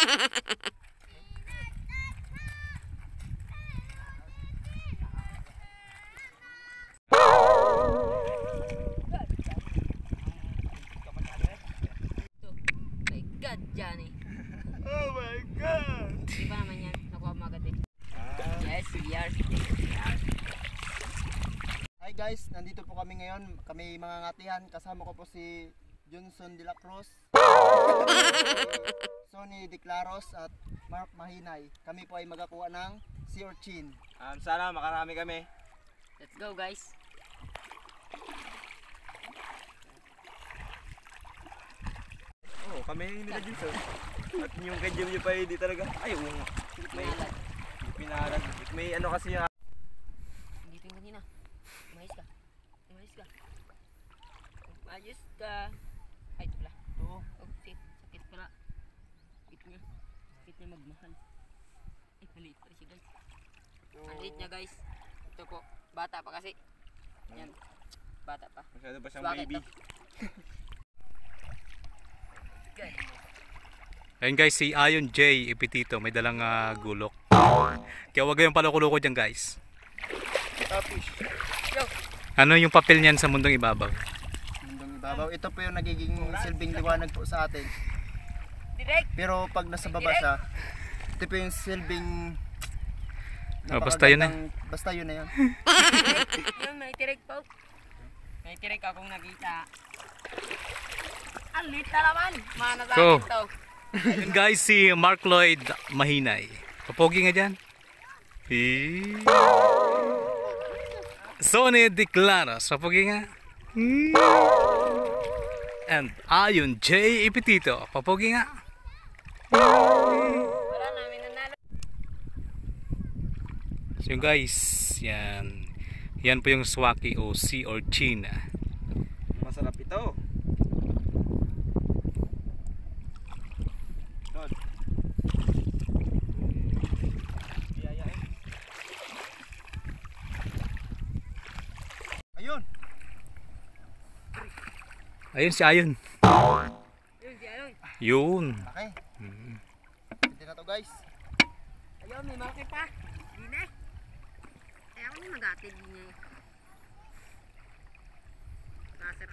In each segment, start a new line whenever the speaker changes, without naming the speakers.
God, Johnny.
Oh my God!
Di pa naman yan. Nakuha mo agad eh. Yes, we are.
Hi guys, nandito po kami ngayon. Kami mga ngatihan. Kasama ko po si Johnson de la Cruz, Sonny de Claros at Mark Mahinay. Kami po ay magakuha ng sea urchin.
Sana makarami kami.
Let's go, guys.
Oo, kami nila Johnson. At yung kay Jim pa hindi talaga. Ay, oo nga. May pinalan. May ano kasi yung...
Dito yung kanina. Umayos ka. Umayos ka. Umayos ka. Ay, ito pala.
Ito.
Oh, sakit pala. Sakit niya. Sakit niya magmahal. Ay, maliit pa rin siya, guys. Maliit niya, guys. Ito po. Bata pa kasi. Yan. Bata pa.
Masyado pa siyang
Bakit
baby.
to? Okay.
Ayun guys, si Ayon J. Epitito may dalang gulok. Kaya huwag kayong paloko-loko dyan guys.
Tapish.
Go!
Ano yung papel niyan sa mundong ibabaw?
Mundong ibabaw. Ito po yung nagiging silbing liwanag po sa atin.
Direct!
Pero pag nasa baba siya, ito po yung silbing...
Oh, basta yun eh.
Basta yun na yun.
Yun, may tirig po. May tirig akong nakita. Ang lit na naman! Mana sa
Go.
akin to.
Ayun guys, si Mark Lloyd Mahinay. Papogi nga dyan. Sonny de Claros. Papogi nga. And Ayon J. Epitito. Papogi nga.
Wala namin nanalo.
So guys, yan. Yan po yung swaki o sea urchin.
Masarap ito. Don. Biyayain.
Ayun!
Ayun si Ayon.
Yun, di ayun.
Yun.
Okay. Pwede na to guys.
Ayun, may malaki pa. Di na. Eh, ako yung nag-atid din niya eh. Nasira.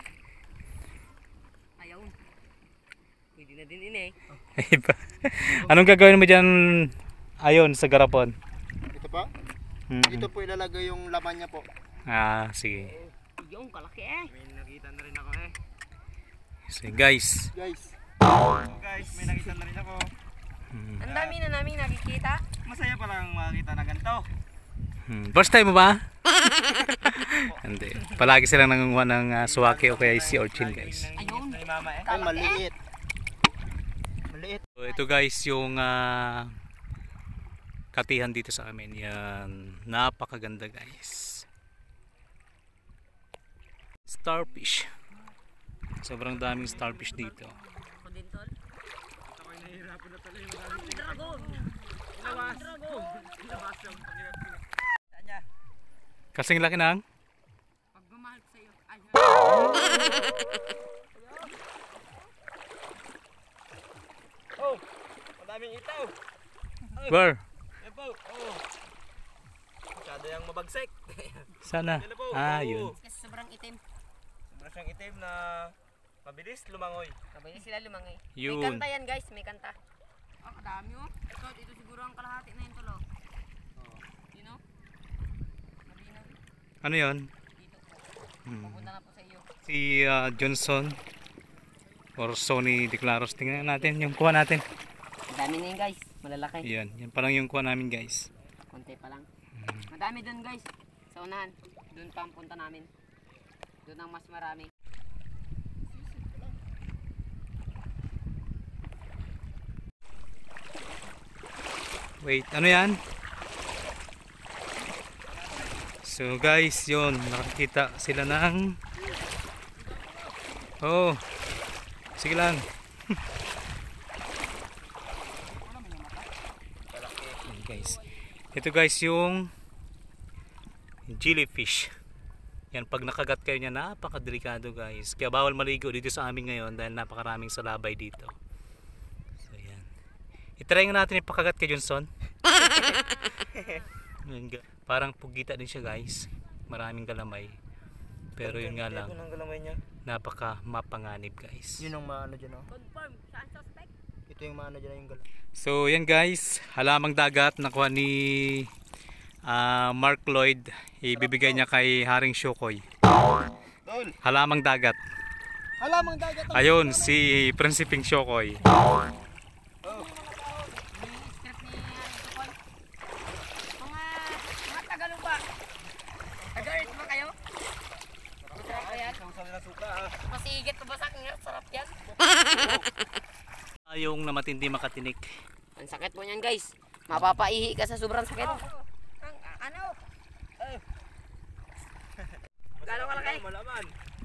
Ayaw. Pwede na din eh.
Anong gagawin mo dyan, Ayon, sa garapon?
Ito pa. Dito po ilalagay yung laman niya po.
Ah, sige.
Yung kalaki eh.
May nakita na rin ako eh.
Sige guys.
Guys.
Guys, may nakita na rin ako.
Ang dami na namin nakikita.
Masaya pa lang makita na ganito.
First time mo ba? Hindi. Palagi silang nangunguha ng suwaki o kaya sea urchin guys.
Ayun.
Ay mama eh.
Ay, maliit. Maliit.
So, ito guys yung katihan dito sa amin. Yan. Napakaganda guys. Starfish. Sobrang daming starfish dito.
Ako din tol.
Ako'y nahihirapan na tuloy.
Ang dragon.
Ilawas.
Ang dragon.
Ilawas yung pangirap. Tanya.
Kasing laki ng
Pag bumahal ko sa'yo. Ay,
Oh, madaming itaw.
Where?
Yan po. Oh. Masyado yung mabagsik.
Sana.
Yan na po.
Ah,
Oh.
yun.
kasi sobrang itim.
Sobrang siyang itim na mabilis lumangoy.
Kabay sila lumangay.
Yun.
May kanta yan guys, may kanta. Oh, kadami oh. So, ito siguro ang kalahati na yun tulo. You know? Marinaw.
Ano yun?
Dito po. Pupunta na po sa iyo.
Si Johnson or Sonny de Claros. Tingnan natin yung kuha natin.
Ang dami na yun guys, malalaki.
Yan. Yan pa lang yung kuha namin guys.
Konti pa lang. Madami dun guys. Sa unahan. Dun pa ang punta namin. Dun ang mas marami.
Wait, ano yan? So guys, yun, nakakita sila ng oh, sige lang. Yan, guys. Ito guys yung jellyfish. Yan, pag nakagat kayo niya, napakadelikado guys. Kaya bawal maligo dito sa amin ngayon dahil napakaraming salabay dito. So yan. Itry nga natin ipakagat kay Johnson. Parang pugita din siya guys. Maraming galamay. Pero yun nga lang,
Ang galamay niya.
napaka mapanganib guys.
Yun ang maano dyan, oh.
Confirm, saan suspect?
Ito yung maano dyan, yung galang.
So yan guys, halamang dagat nakuha ni Mark Lloyd. Ibibigay niya kay Haring Shokoy.
Tol!
Halamang dagat.
Halamang dagat, tol!
Ayun, si Prinsiping Shokoy.
May script ni Tukoy. Mga Tagalog ba? Taga-earth ba kayo? Masarap ba yan?
Sabi na suka
Masigit pa ba sa akin? Sarap yan.
Yung na matindi makatinik.
Ang sakit mo yan guys. Mapapaihi ka sa sobrang sakit. Ano? Gano'n ka laki?
Malaman.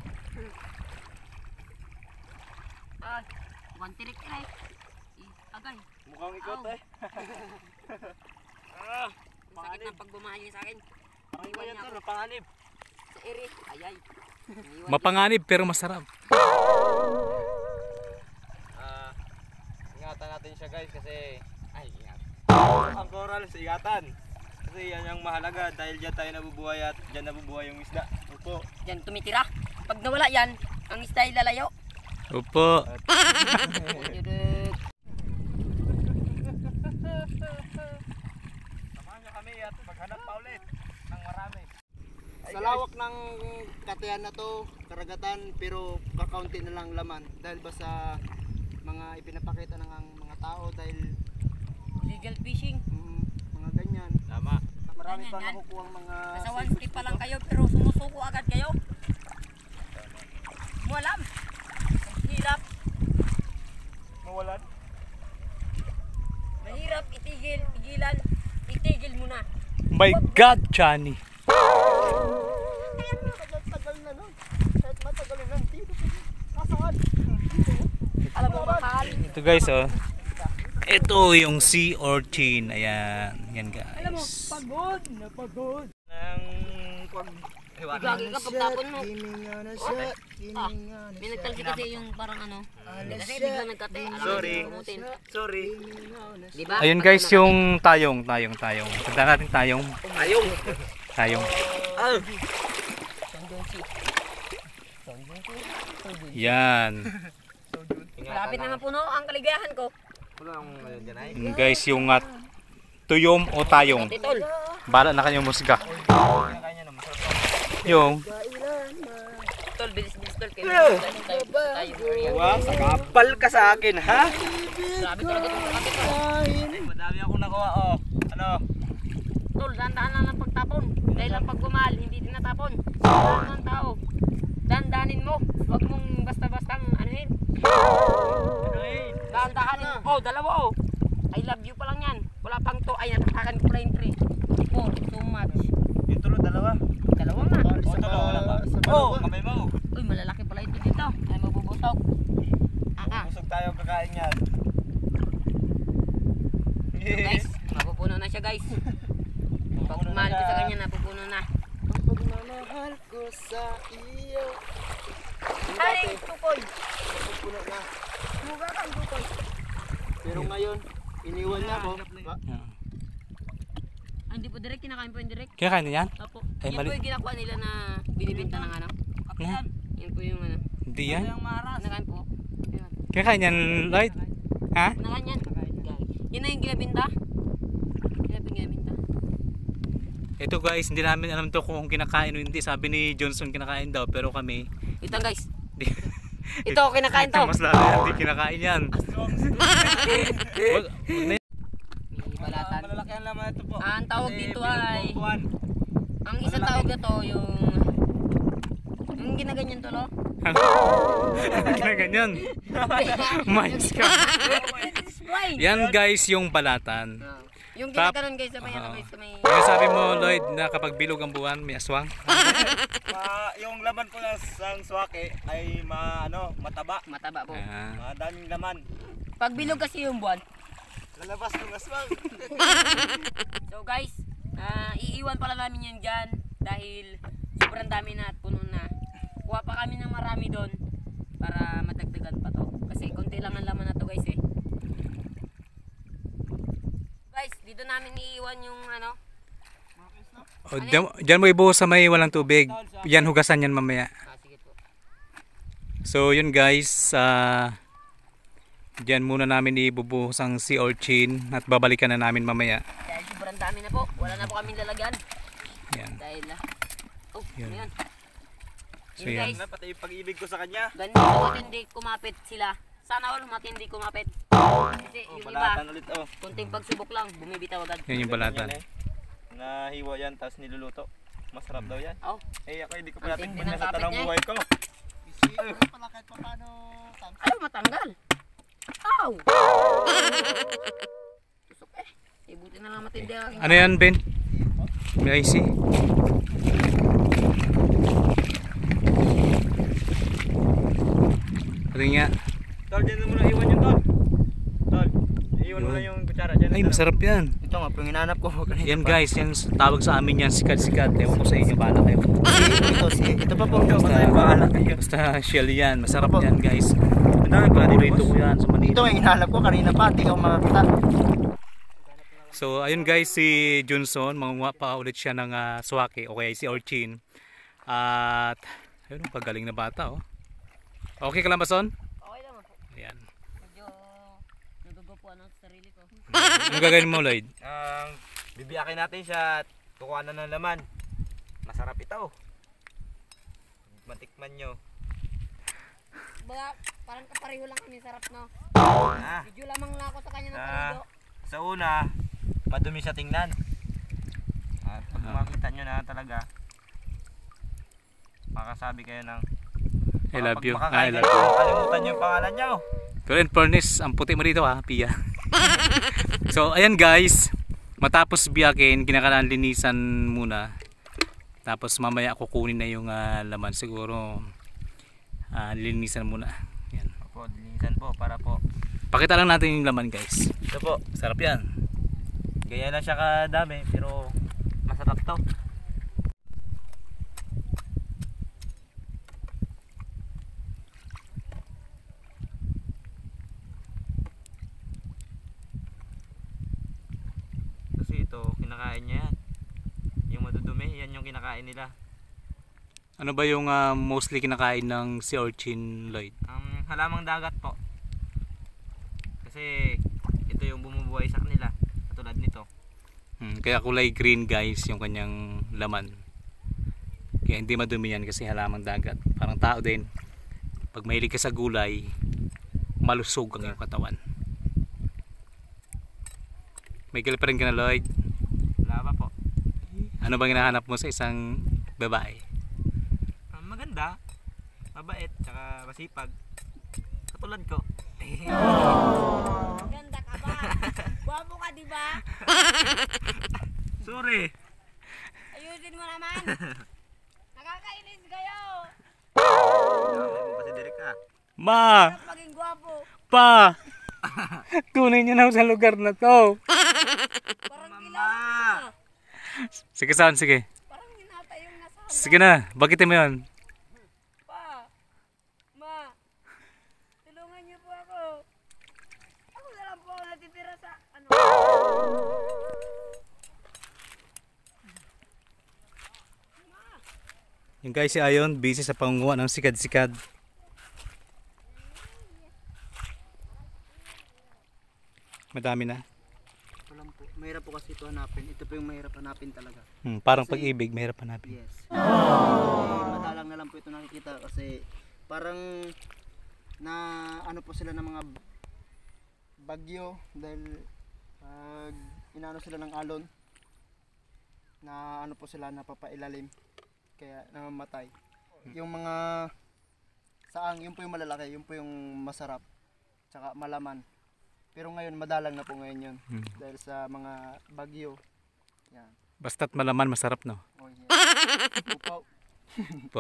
Ay, mukhang tirik ka eh. Agay.
Mukhang ikot
Ow.
eh.
Ang sakit ng pagbumahan niya sa akin.
Ano
Iniwan
yan
niya
to?
ako
Napanganib.
sa ere. Ayay. Iniwan
Mapanganib pero masarap.
Ingatan natin siya guys kasi ang coral sa ingatan. Kasi yan yung mahalaga dahil dyan tayo nabubuhay at dyan nabubuhay yung isda. Opo.
Diyan tumitira. Pag nawala yan, ang isda ay lalayo.
Opo.
Samahan niyo kami at maghanap pa ulit ng marami.
Sa lawak ng katiyan na to, karagatan, pero kakaunti na lang laman. Dahil ba sa mga ipinapakita ng mga tao dahil
Legal fishing.
mga ganyan.
Tama.
Marami
Ganyan
pa
yan.
nakukuha ang mga
Nasa one step pa lang kayo pero sumusuko agad kayo. Mo alam. Hirap.
Mawalan.
Mahirap itigil, tigilan. Itigil mo na.
My God, Johnny.
Tagal na nun. Kahit matagal na nun. Nasaan?
Alam mo mahal.
Ito guys, oh. Ito yung sea urchin. Ayan. Yan
Alam mo,
guys.
pagod na pagod.
Ng
Gagi ka pagtapon mo.
Ah,
May nagtalsi kasi yung parang ano. Kasi bigla nagkate.
Sorry.
Gumutin.
Sorry.
Diba?
Ayun guys, yung tayong. Tanda natin tayong.
Ayong.
Tayong. Yan.
Malapit na nga puno ang kaligayahan ko.
Wala akong dyan ay.
Guys, yung tuyom o tayong.
Titol.
Bala na kanyang musga.
Kanya naman.
Yung
Tol, bilis-bilis tol. Kayo tayo.
Wow, kapal ka sa akin ha?
Grabe talaga itong kakate tol.
Madami akong nakuha oh. Ano?
Tol, dandaan lang ng pagtapon. Dahil ang pagmamahal, hindi din natapon. Sa ng tao. Dandanin mo. Huwag mong basta-bastang anuhin. Dandahanin mo. Oh, dalawa oh. I love you pa lang yan. Wala pang to. Ay, natapakan ko pala yung 3. 4, too much.
Yung tulo dalawa.
Dalawa nga.
Oh, tulo wala pa. Oh, kamay mo.
Uy, malalaki pala ito dito. Ay, mabubutok.
Busog tayo kakain yan.
Guys, mapupuno na siya guys. Pagmahal ko sa kanya, napupuno na.
Ang pagmamahal ko sa iyo.
Haring tukoy.
Puno na.
Muga kang tukoy.
Pero ngayon, iniwan niya ako.
Ah, hindi po direct, kinakain po yung direct.
kaya kain yan?
Opo.
Ay,
Yan
mali.
po yung ginakuha nila na binibinta ng ano.
Yan.
Yan po yung ano.
Hindi yan.
Kinakain po. Yan.
Kaya kain yan, Lloyd? Ha?
Kinakain yan. Yan na yung ginabinta. Yan po yung ginabinta.
Ito guys, hindi namin alam to kung kinakain o hindi. Sabi ni Johnson kinakain daw, pero kami
Ito guys.
di,
Ito, kinakain to.
mas lalo yan, hindi kinakain yan. Wag na
May balatan.
Malalaki ang laman ito po.
Ang tawag
Kasi
dito ay,
pinagbubuhan.
ang isang tawag na to yung ginaganyan to lo.
Kinaganyan. Minds ka.
Explain.
Yan guys yung balatan.
Yung
Tap-
ginaganon guys sa may ano guys sa may
Kaya sabi mo Lloyd na kapag bilog ang buwan, may aswang.
Yung laman po ng swake ay mataba.
mataba po.
Ah.
Madaming laman.
Pag bilog kasi yung buwan.
Lalabas ng aswang.
So guys, iiwan pala namin yan dyan dahil sobrang dami na at puno na. Kuha pa kami ng marami doon para madagdagan pa to. Kasi konti lang ang laman na to guys eh. dito namin iiwan yung ano.
O, dyan mo ibuhos sa may walang tubig. Yan, hugasan yan mamaya.
Sige po.
So yun guys, dyan muna namin ibubuhos ang sea urchin at babalikan na namin mamaya.
Dahil sobrang dami na po. Wala na po kaming lalagyan.
Yan.
Dahil
Yun.
ano yan?
So
Yun,
yan.
guys.
Pati yung pag-ibig ko sa kanya.
Ganito matindi kumapit sila. Sana all matindi kumapit. Kasi yung iba,
Balatan ulit
kunting pagsubok lang, bumibitaw agad.
Yan yung balatan.
Yan, nahiwa yan tapos niluluto. Masarap daw yan.
Oh,
Ako hindi ko pala
Ang tindi
tikman
ng
na sa
kapit
talang
niya eh.
buhay ko.
Isi pala kahit pa paano.
ayaw matanggal. Aw! Tusok buti na lang matindi ang aking.
Ano yan Ben? May IC? Pati nga.
Tol, dyan mo na iwan yung tol. Tol, iwan mo na yung kutsara dyan.
Ay, masarap yan.
Ito nga po yung hinanap ko.
Yan guys, yan tawag sa amin yan, sikat-sikat. Ewan ko sa inyo, bahala kayo.
Ito pa po.
Basta shell yan, masarap yan guys. Paborito ko yan sa
Ito
Manila.
nga yung hinanap ko kanina pa. Di ko makakita.
So ayun guys, si Junson, mangunguha pa ulit siya ng suwaki o kaya si urchin. At ayun, pagaling na bata oh. Okay ka lang ba Son?
Okay lang po.
Ayan.
Medyo nagugupuan ang sarili ko.
Anong gagawin mo Lloyd?
Bibiyakin natin siya at kukuha na ng laman. Masarap ito. Matikman nyo.
Baga, parang kapareho lang kami sarap no.
Ah,
Medyo lamang lang ako sa kanya ng
Ah.
palido.
sa una, madumi siya tingnan. At pag makita nyo na talaga, makasabi kayo ng
I love you.
makakain
I love
kayo,
you.
kalimutan nyo yung pangalan nyo.
Pero in fairness, ang puti mo dito ha, Pia. So ayan guys, matapos biyakin, kinakailangan linisan muna. Tapos mamaya kukunin na yung laman siguro. Linisan muna. Yan.
Opo, linisan po para po.
Pakita lang natin yung laman guys.
Ito po,
Sarap yan.
gaya na siya kadami pero masarap to. Kasi ito, kinakain niya yan. Yung madudumi, yan yung kinakain nila.
Ano ba yung mostly kinakain ng sea urchin Lloyd?
Halamang dagat po. Kasi ito yung bumubuhay sa kanila, katulad nito.
Kaya kulay green guys yung kanyang laman. Kaya hindi madumi yan kasi halamang dagat. Parang tao din. Pag mahilig ka sa gulay, malusog ang iyong katawan. May girlfriend ka na Lloyd?
Wala pa po.
Ano bang hinahanap mo sa isang babae?
Maganda, mabait, tsaka masipag. Katulad ko.
Ganda ka ba? Guwapo ka di ba?
Sorry.
Ayusin mo naman. Nakakainis kayo.
Sabi mo kasi direct ka.
Ma!
Dapat maging guwapo.
Pa! Kunin niyo na ako sa lugar na to.
Parang
Mama!
kilala.
Sige Son, sige.
Parang hinata yung nasa handa.
Sige na, bagitin mo yun.
Pa. Ma. Tulungan niyo po ako. Ako na lang po ako natitira sa ano.
Yung guys si Ayon, busy sa pangunguha ng sikad-sikad. Madami na.
Walang po. Mahirap po kasi ito hanapin. Ito po yung mahirap hanapin talaga.
Parang
Kasi-
pag-ibig, mahirap hanapin.
Yes. Madalang na lang po ito nakikita kasi parang na ano po sila ng mga bagyo dahil pag inaano sila ng alon na ano po sila napapailalim kaya namamatay. Yung mga saang, yun po yung malalaki, yun po yung masarap tsaka malaman. Pero ngayon madalang na po ngayon yun dahil sa mga bagyo. Yan.
Basta't malaman, masarap no?
Oh, yeah. Upaw.
Po.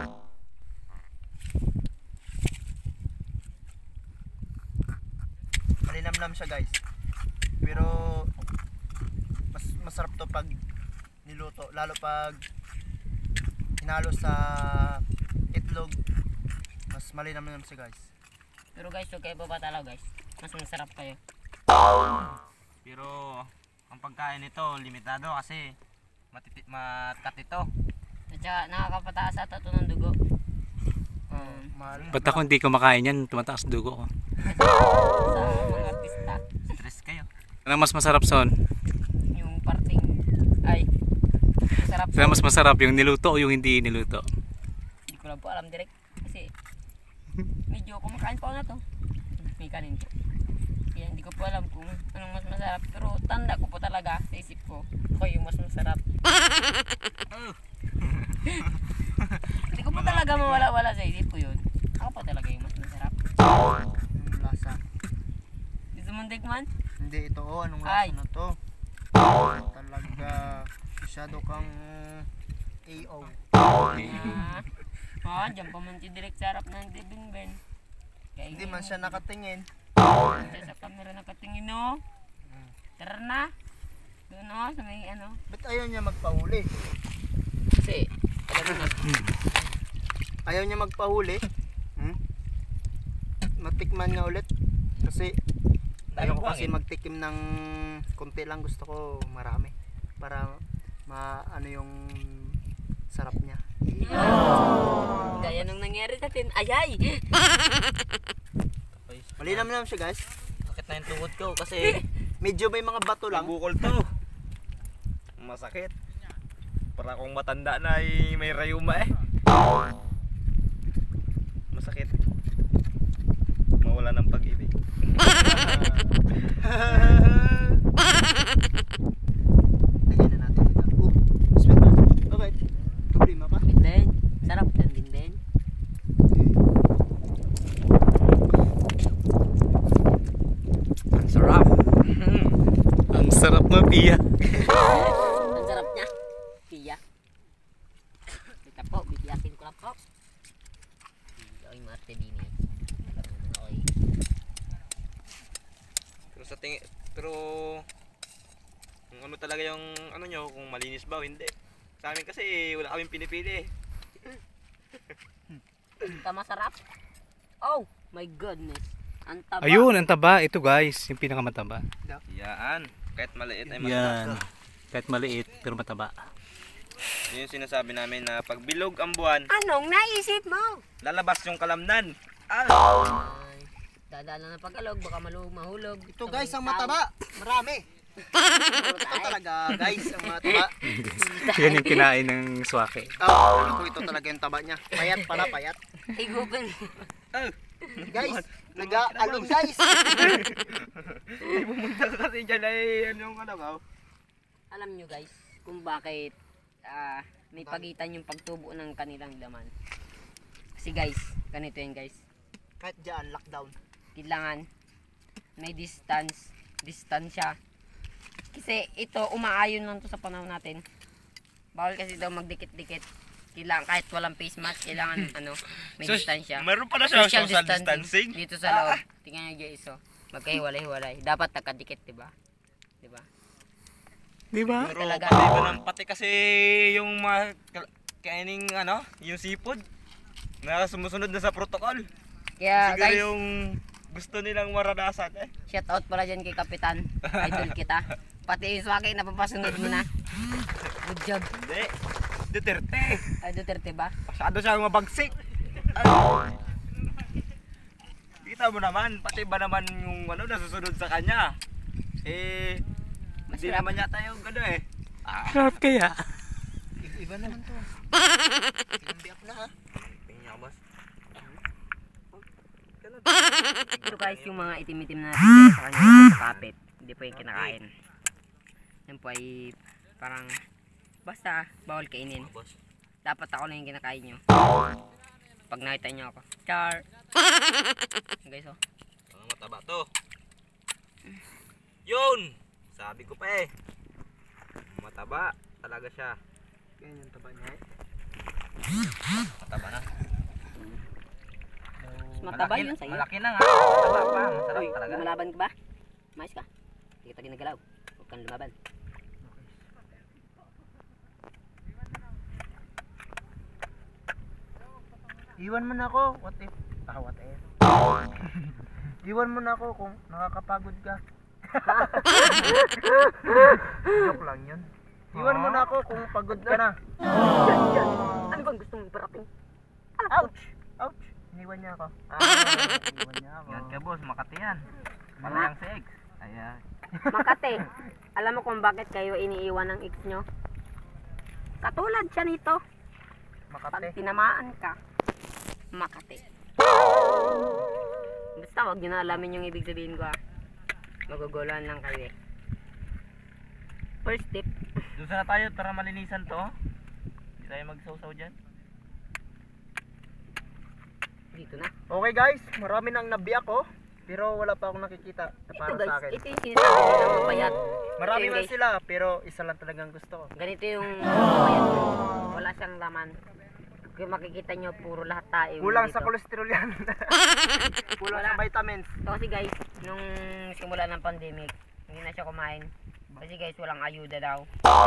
Malinamnam siya guys. Pero masarap to pag niluto, lalo pag hinalo sa itlog. Mas malinamnam siya guys.
Pero guys, huwag kayo babatalaw guys. Mas masarap kayo.
Pero ang pagkain nito limitado kasi matat ito.
At saka nakakapataas ata ito ng dugo.
Mahal.
Ba't ako hindi kumakain yan? Tumataas dugo ko.
Sa mga artista.
Stress kayo.
Ano mas masarap son?
Yung parting, ay, masarap
Saan mas masarap yung niluto o yung hindi niluto?
Hindi ko lang po alam direct. Kasi, medyo kumakain pa ako na to. May kanin po. Kaya hindi ko po alam kung anong mas masarap. Pero tanda ko po talaga sa isip ko. Ako yung mas masarap. Hindi ko po talaga mawala-wala sa isip ko yun. Ako po talaga yung mas masarap.
Yung lasa.
Gusto mong tikman?
Hindi ito, anong
Ay.
lasa na to? Talaga, masyado kang AO.
Diyan pa man si direct sa harap ng Dibinben.
Hindi man siya nakatingin.
Diyan sa camera nakatingin, no? Tara na. Doon, no? Sa may ano.
Ba't ayaw niya magpahuli?
Kasi, alam mo na.
Ayaw niya magpahuli? Matikman niya ulit. Kasi, ayaw ko kasi magtikim ng konti lang. Gusto ko marami. Para ano yung sarap niya.
Gaya nung nangyari sa atin. Ayay!
Malinam lang siya guys.
Sakit na yung tuhod ko kasi
Medyo may mga bato lang.
bukol to. Masakit. Para akong matanda na ay may rayuma eh. Masakit. Mawala ng pag-ibig.
Lagyan na natin dito. Sweet na. Okay. Problema pa.
Din. Sarap din.
Ang sarap.
Ang sarap na Pia.
Ang sarap niya. Piya. Ito po, bibiyakin ko lang po. Okay, Marte din eh. Okay.
Pero sa tingin, pero kung ano talaga yung ano nyo, kung malinis ba o hindi. Sa amin kasi wala kaming pinipili.
Ito masarap. Oh my goodness. Ang taba.
Ayun, ang taba. Ito guys, yung pinakamataba.
Yan. Kahit maliit ay
Yan.
masarap.
Kahit maliit, pero mataba.
Yun yung sinasabi namin na pag bilog ang buwan,
Anong naisip mo?
lalabas yung kalamnan.
Ay, dadaan lang ng pag-alog, baka mahulog.
Ito guys, ang mataba. Marami. Ito talaga guys, ang mataba.
Yan yung kinain ng swake.
Ako ito talaga yung taba niya. Payat pala, payat.
Igupin.
Guys, nag-alon guys.
Ay, pumunta ka kasi dyan ay ano yung ano ka.
Alam nyo guys, kung bakit may pagitan yung pagtubo ng kanilang laman. Kasi guys, ganito yan guys.
Kahit dyan, lockdown.
Kailangan may distansya. Kasi ito, umaayon lang to sa panahon natin. Bawal kasi daw magdikit-dikit. Kailangan kahit walang face mask, kailangan may distansya.
Meron pala siya
Social
social distancing.
Dito sa loob. Tingnan nyo guys, magkahiwalay-hiwalay. Dapat nakadikit, diba? Diba?
Di ba?
Pero
Talaga.
patay ba ng pati kasi yung mga kaining yung seafood na sumusunod na sa protocol.
Kaya
Siguro
guys,
yung gusto nilang maranasan eh.
shout out pala dyan kay Kapitan. Idol kita. Pati yung swake, napapasunod mo na. Good job.
Hindi. Duterte.
Ay, Duterte ba?
Masyado siyang mabagsik. Kita mo naman, pati ba naman yung nasusunod sa kanya. Eh, hindi
Masarap.
naman yata yung eh.
Sarap kaya.
Iba naman to. Tinambiak na ha.
Tingin niya boss.
Pero guys, yung mga itim-itim na natin sa kanya yung kapit, hindi po yung kinakain. Yan po ay parang basta bawal kainin. Dapat ako na yung kinakain nyo. Pag nakita nyo ako. Char! Guys, oh.
Mga mataba to. Yun! Sabi ko pa eh. Mataba talaga siya.
Yan yung taba niya eh.
Mataba na.
Mas mataba yun sa'yo.
Malaki na nga. Mataba pa. Masarap
Uy,
talaga.
lumalaban ka ba? Mais ka. Hindi kita ginagalaw. Huwag kang lumaban.
Iwan mo na ako. What if? What if? Iwan mo na ako kung nakakapagod ka. Joke lang yun. Iwan mo na ako kung pagod ka na.
Ano bang gusto mong iparating?
Ouch! Ouch! Iniwan niya ako. Iniwan niya ako.
Yan ka boss, Makati yan. Malayang sa ex. Ayan.
Makate, alam mo kung bakit kayo iniiwan ng ex nyo? Katulad siya nito. Pag
Makate.
tinamaan ka, Makate. Basta wag nyo na alamin yung ibig sabihin ko ah. Maguguluhan lang kayo eh. First tip,
Doon sana tayo para malinisan to. Hindi tayo magsaw-saw dyan.
dito na.
Okay guys, marami nang nabiyak ko. Pero wala pa akong nakikita na
Ito
para
guys,
sa akin.
ito yung sinasabi nila mapayat.
Marami
Ito
na
guys.
sila, pero isa lang talagang gusto ko.
Ganito yung mapayat. Wala siyang laman. Kung makikita nyo, puro lahat tayo.
Kulang
dito.
sa kolesterol yan. Kulang
Wala.
sa vitamins.
Ito kasi guys, nung simula ng pandemic, hindi na siya kumain. Kasi guys, walang ayuda daw.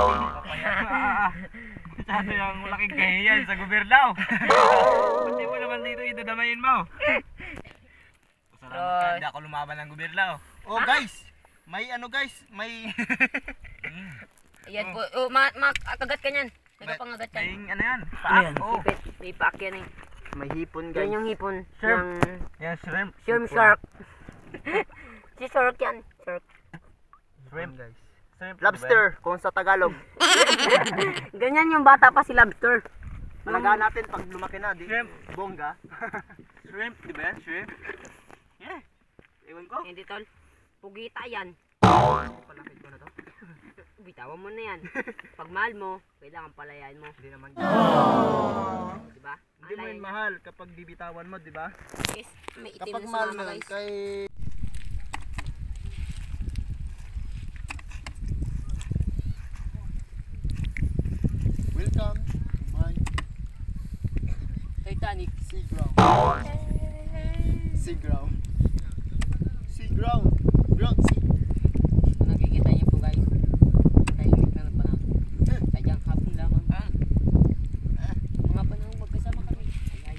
Masyado yung malaking kahiyan sa gobyerno. Pati mo naman dito idadamayin mo. Salamat ka, hindi ako lumaban ng gobyerno.
Oh guys, may ano guys, may
Ayan po, oh, kagat ka niyan. Nagpapangagat ka.
May ano yan?
Ano
Paak.
yan?
Oo.
Ipit, may paak yan eh.
may hipon guys.
Yan yung hipon.
Shrimp.
Yung
Yan, shrimp.
shark. Si shark yan. Shark.
Shrimp.
guys.
Shrimp.
Lobster kung sa Tagalog.
Ganyan yung bata pa si lobster.
Malagaan natin pag lumaki na, di
Shrimp.
bongga.
Shrimp, di ba yan? Shrimp. Yeah. Ewan ko.
Hindi tol. Pugita yan.
Palakit ko na to.
Bitawan mo na yan. Pag mahal mo, kailangan palayain mo.
Hindi naman.
Diba?
Hindi mo yun mahal kapag bibitawan mo, di ba?
Guys, may itim
Kapag
na
mahal
sumama
mo
guys.
kay Welcome to my
Titanic.
sea ground. Sea ground. Sea ground. Ground sea.
Kung nakikita niyo po guys, tahimik na ng panahon. Sadyang hapon lamang. Mga panahon magkasama kami. Ay,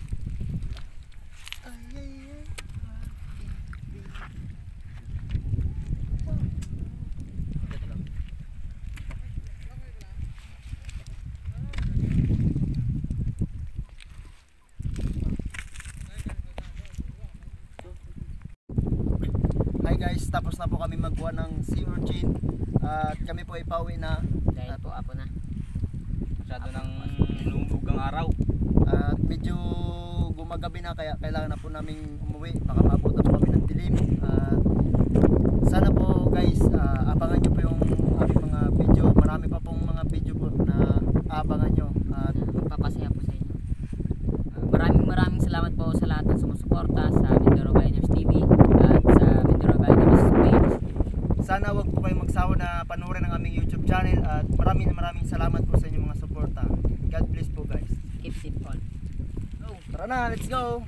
Hi guys, tapos na po kami magkuha ng sea urchin at kami po ay pauwi na
dahil po apo na.
Masyado nang lumubog ang araw.
at medyo gumagabi na kaya kailangan na po naming umuwi, baka maabot na po kami ng dilim at sana po guys abangan nyo po yung aming mga video, marami pa pong mga video po na abangan nyo at
Magpapasaya po sa inyo. Maraming salamat po sa lahat ng sumusuporta sa Mindoro Biners TV at sa Mindoro Biners page.
sana wag po kayong magsawa na panoorin ang aming YouTube channel at maraming salamat po sa inyong mga suporta. God bless po guys.
Keep simple.
Tara na, let's go!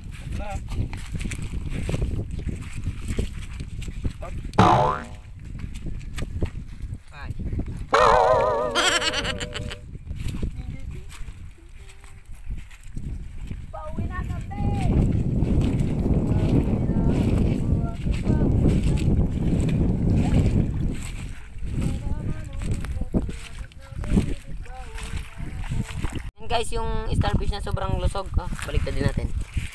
Bye. Yan guys, yung starfish na sobrang lusog. Balik din natin.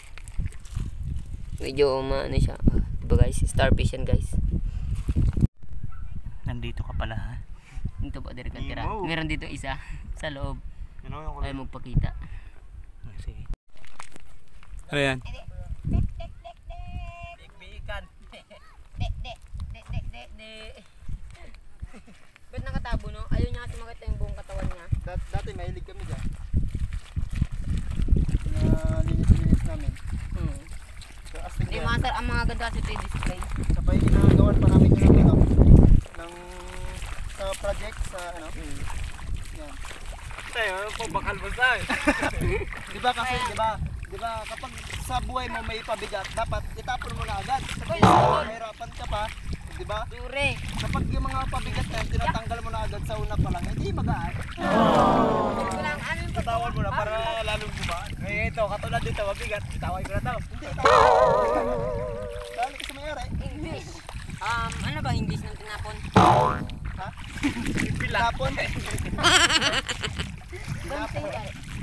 Medyo ano siya. Diba guys, starfish yan guys.
Nandito ka pala ha.
Dito po, direct ang tira.
Imo.
Meron dito isa sa loob.
Yun o, yung
Ay magpakita.
Sige. Ano yan?
Biikan.
Ba't nakatabo no? Ayaw niya kasi makita yung buong katawan niya.
Dati mahilig kami dyan. Na linis namin. So, astig
Hindi,
yan.
ang mga ganda kasi ito yung display.
Sa pa ginagawan pa namin yung ano, ng sa project sa ano. Yan.
Tayo, pabakal mo sa
Di ba kasi, di ba kapag sa buhay mo may pabigat, dapat itapon mo na agad. Kasi mahirapan ka pa, di ba?
Dure.
Kapag yung mga pabigat na yun, tinatanggal mo na agad sa una pa lang, hindi magaan.
Walang ano yung
Tatawan mo na para lalong gumaan. Ngayon ito, katulad dito, mabigat. Itaway ko na to.
Hindi, dali ka sa mayari.
English. Ano ba English ng tinapay?
Pilapon.
Bansay ay.